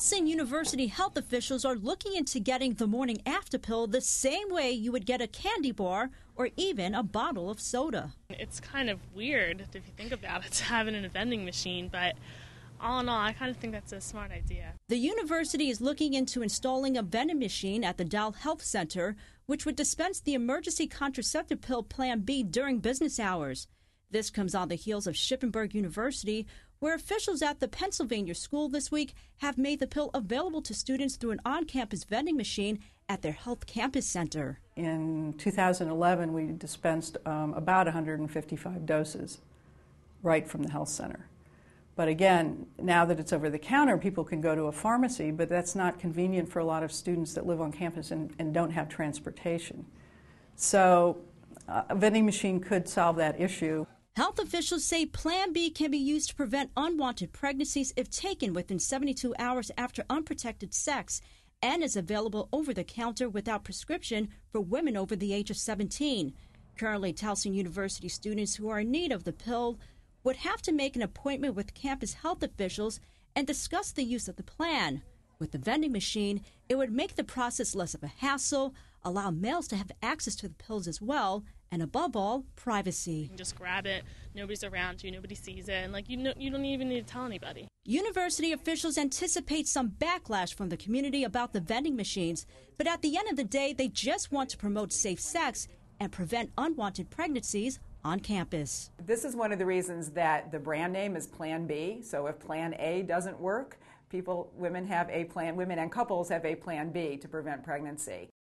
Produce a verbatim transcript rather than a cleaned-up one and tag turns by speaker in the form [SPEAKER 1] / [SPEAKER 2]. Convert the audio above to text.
[SPEAKER 1] Towson University health officials are looking into getting the morning after pill the same way you would get a candy bar or even a bottle of soda.
[SPEAKER 2] It's kind of weird if you think about it to have it in a vending machine, but all in all, I kind of think that's a smart idea.
[SPEAKER 1] The university is looking into installing a vending machine at the Dow Health Center, which would dispense the emergency contraceptive pill Plan B during business hours. This comes on the heels of Shippensburg University, where officials at the Pennsylvania school this week have made the pill available to students through an on-campus vending machine at their health campus center.
[SPEAKER 3] In two thousand eleven, we dispensed um, about one hundred fifty-five doses right from the health center. But again, now that it's over the counter, people can go to a pharmacy, but that's not convenient for a lot of students that live on campus and, and don't have transportation. So uh, a vending machine could solve that issue.
[SPEAKER 1] Health officials say Plan B can be used to prevent unwanted pregnancies if taken within seventy-two hours after unprotected sex, and is available over the counter without prescription for women over the age of seventeen. Currently, Towson University students who are in need of the pill would have to make an appointment with campus health officials and discuss the use of the plan. With the vending machine, it would make the process less of a hassle, allow males to have access to the pills as well, and above all, privacy.
[SPEAKER 2] You can just grab it, nobody's around you, nobody sees it, and like you know, you don't even need to tell anybody.
[SPEAKER 1] University officials anticipate some backlash from the community about the vending machines, but at the end of the day, they just want to promote safe sex and prevent unwanted pregnancies on campus.
[SPEAKER 4] This is one of the reasons that the brand name is Plan B. So if Plan A doesn't work, people, women have a plan, women and couples have a Plan B to prevent pregnancy.